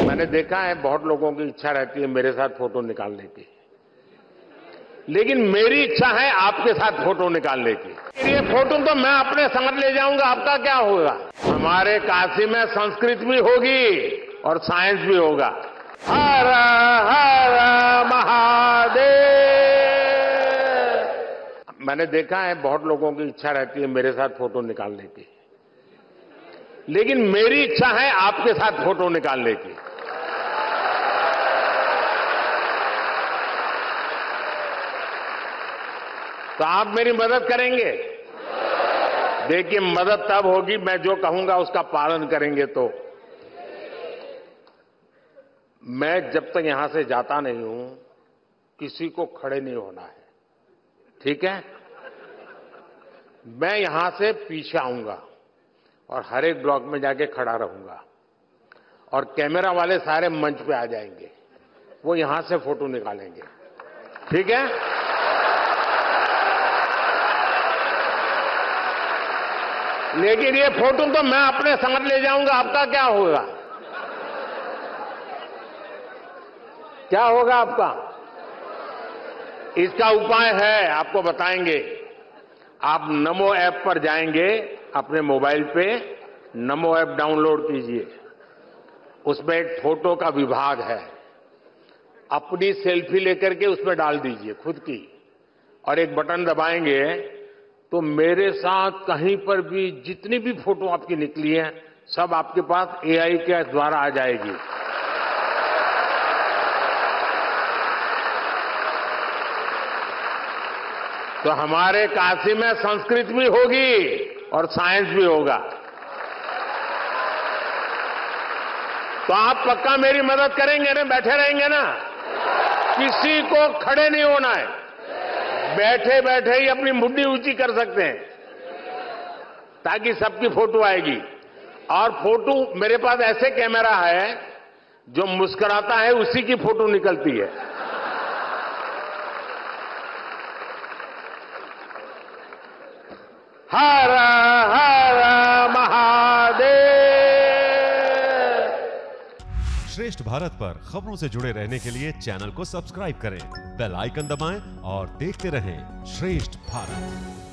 मैंने देखा है बहुत लोगों की इच्छा रहती है मेरे साथ फोटो निकालने की, लेकिन मेरी इच्छा है आपके साथ फोटो निकालने की। ये फोटो तो मैं अपने संग ले जाऊंगा, आपका क्या होगा? हमारे काशी में संस्कृत भी होगी और साइंस भी होगा। हर हर महादेव। मैंने देखा है बहुत लोगों की इच्छा रहती है मेरे साथ फोटो निकालने की, लेकिन मेरी इच्छा है आपके साथ फोटो निकालने की। तो आप मेरी मदद करेंगे? देखिए, मदद तब होगी मैं जो कहूंगा उसका पालन करेंगे। तो मैं जब तक यहां से जाता नहीं हूं किसी को खड़े नहीं होना है, ठीक है? मैं यहां से पीछे आऊंगा और हर एक ब्लॉक में जाके खड़ा रहूंगा और कैमरा वाले सारे मंच पे आ जाएंगे, वो यहां से फोटो निकालेंगे, ठीक है? लेकिन ये फोटो तो मैं अपने संग ले जाऊंगा, आपका क्या होगा? क्या होगा आपका? इसका उपाय है, आपको बताएंगे। आप नमो ऐप पर जाएंगे, अपने मोबाइल पे नमो ऐप डाउनलोड कीजिए। उसमें एक फोटो का विभाग है, अपनी सेल्फी लेकर के उसमें डाल दीजिए खुद की, और एक बटन दबाएंगे तो मेरे साथ कहीं पर भी जितनी भी फोटो आपकी निकली है सब आपके पास एआई के द्वारा आ जाएगी। तो हमारे काशी में संस्कृत भी होगी और साइंस भी होगा। तो आप पक्का मेरी मदद करेंगे ना? बैठे रहेंगे ना? किसी को खड़े नहीं होना है, बैठे बैठे ही अपनी मुट्ठी ऊंची कर सकते हैं ताकि सबकी फोटो आएगी। और फोटो मेरे पास ऐसे कैमरा है जो मुस्कुराता है उसी की फोटो निकलती है। हर हर महादेव। श्रेष्ठ भारत पर खबरों से जुड़े रहने के लिए चैनल को सब्सक्राइब करें, बेल आइकन दबाएं और देखते रहें श्रेष्ठ भारत।